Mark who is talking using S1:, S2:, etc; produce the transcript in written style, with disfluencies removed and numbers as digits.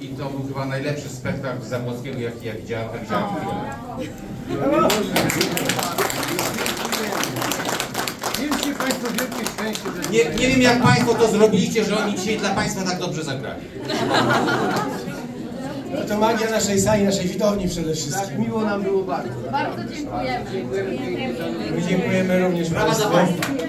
S1: i to był chyba najlepszy spektakl Zabłockiego, jaki ja widziałem.
S2: Mieliście Państwo wielkie szczęście, że...
S1: Nie wiem, jak Państwo to zrobiliście, że oni dzisiaj dla Państwa tak dobrze zagrali.
S3: No to magia naszej sali, naszej widowni przede wszystkim.
S2: Tak, miło nam było bardzo.
S4: Bardzo dziękujemy.
S3: My dziękujemy również Państwu.